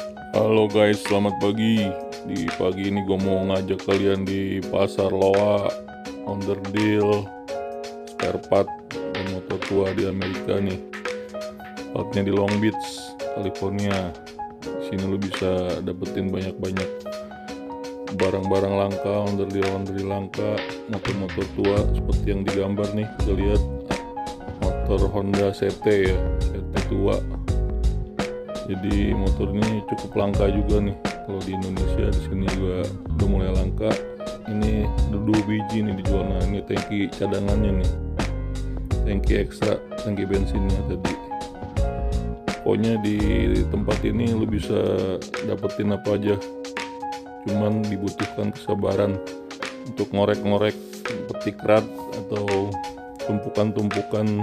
Halo guys, selamat pagi. Di pagi ini gue mau ngajak kalian di pasar Loa, onderdil, spare part, dan motor tua di Amerika nih. Tempatnya di Long Beach, California. Di sini lo bisa dapetin banyak-banyak barang-barang langka, onderdil langka, motor-motor tua seperti yang digambar nih. Kita lihat motor Honda CT ya, CT tua. Jadi motor ini cukup langka juga nih. Kalau di Indonesia di sini juga udah mulai langka. Ini ada 2 biji nih dijual. Nah ini tangki cadangannya nih, tangki ekstra, tangki bensinnya tadi. Pokoknya di tempat ini lo bisa dapetin apa aja, cuman dibutuhkan kesabaran untuk ngorek-ngorek petik rat atau tumpukan-tumpukan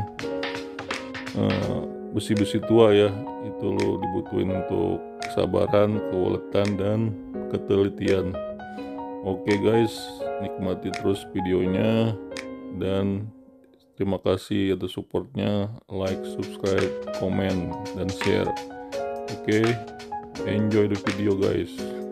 besi-besi tua ya. Itu lo dibutuhin untuk kesabaran, keuletan, dan ketelitian. Oke guys, nikmati terus videonya dan terima kasih atas supportnya. Like, subscribe, komen, dan share. Oke, enjoy the video guys.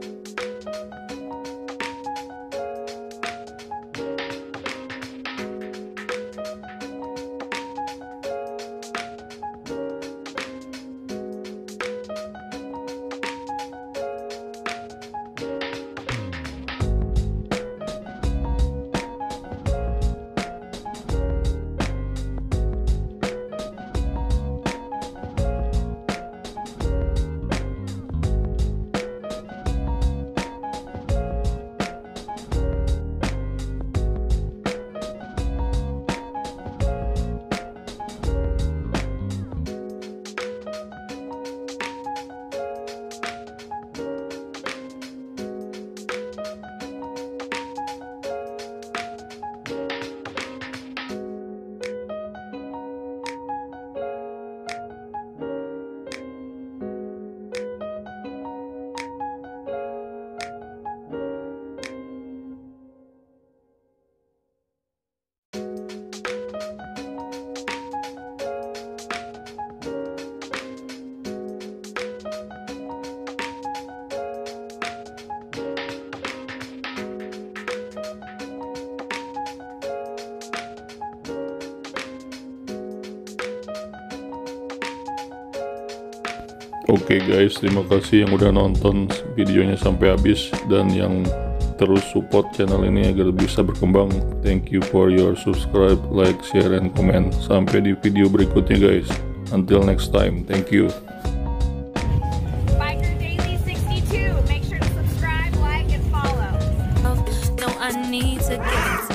Oke guys, terima kasih yang udah nonton videonya sampai habis dan yang terus support channel ini agar bisa berkembang. Thank you for your subscribe, like, share, and comment. Sampai di video berikutnya guys. Until next time, thank you. Biker Daily 62. Make sure to subscribe, like, and follow. No, I need to get